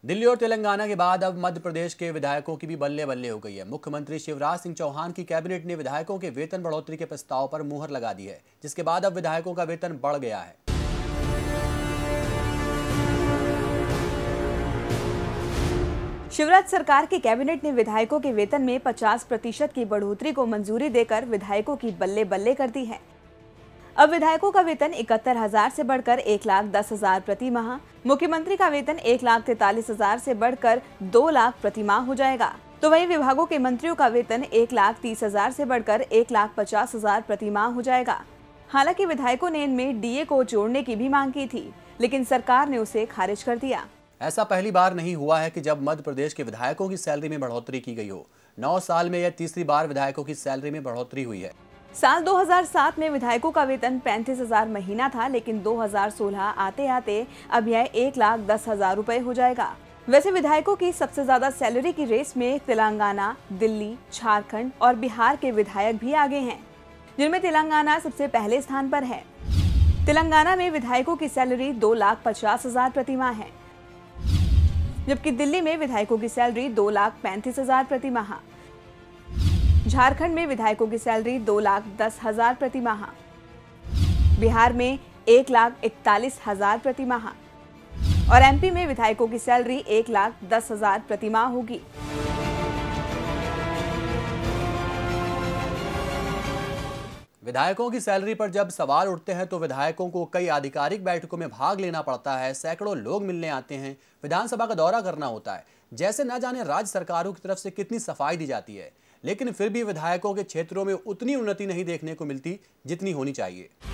दिल्ली और तेलंगाना के बाद अब मध्य प्रदेश के विधायकों की भी बल्ले बल्ले हो गई है। मुख्यमंत्री शिवराज सिंह चौहान की कैबिनेट ने विधायकों के वेतन बढ़ोतरी के प्रस्ताव पर मुहर लगा दी है, जिसके बाद अब विधायकों का वेतन बढ़ गया है। शिवराज सरकार की कैबिनेट ने विधायकों के वेतन में 50% की बढ़ोतरी को मंजूरी देकर विधायकों की बल्ले बल्ले कर दी है। अब विधायकों का वेतन 71,000 से बढ़कर 1,10,000 प्रति माह, मुख्यमंत्री का वेतन 1,43,000 से बढ़कर 2 लाख प्रति माह हो जाएगा। तो वहीं विभागों के मंत्रियों का वेतन 1,30,000 से बढ़कर 1,50,000 प्रति माह हो जाएगा। हालांकि विधायकों ने इनमें डीए को जोड़ने की भी मांग की थी, लेकिन सरकार ने उसे खारिज कर दिया। ऐसा पहली बार नहीं हुआ है कि जब मध्य प्रदेश के विधायकों की सैलरी में बढ़ोतरी की गई हो। 9 साल में यह तीसरी बार विधायकों की सैलरी में बढ़ोतरी हुई है। साल 2007 में विधायकों का वेतन 35,000 महीना था, लेकिन 2016 आते आते अब यह 1,10,000 रुपए हो जाएगा। वैसे विधायकों की सबसे ज्यादा सैलरी की रेस में तेलंगाना, दिल्ली, झारखंड और बिहार के विधायक भी आगे हैं, जिनमें तेलंगाना सबसे पहले स्थान पर है। तेलंगाना में विधायकों की सैलरी 2,50,000 प्रति माह है, जबकि दिल्ली में विधायकों की सैलरी 2,35,000 प्रति माह। झारखंड में विधायकों की सैलरी 2,10,000 प्रति माह, बिहार में 1,41,000 प्रति माह और एमपी में विधायकों की सैलरी 1,10,000 प्रति माह होगी। विधायकों की सैलरी पर जब सवाल उठते हैं तो विधायकों को कई आधिकारिक बैठकों में भाग लेना पड़ता है, सैकड़ों लोग मिलने आते हैं, विधानसभा का दौरा करना होता है। जैसे न जाने राज्य सरकारों की तरफ से कितनी सफाई दी जाती है, लेकिन फिर भी विधायकों के क्षेत्रों में उतनी उन्नति नहीं देखने को मिलती जितनी होनी चाहिए।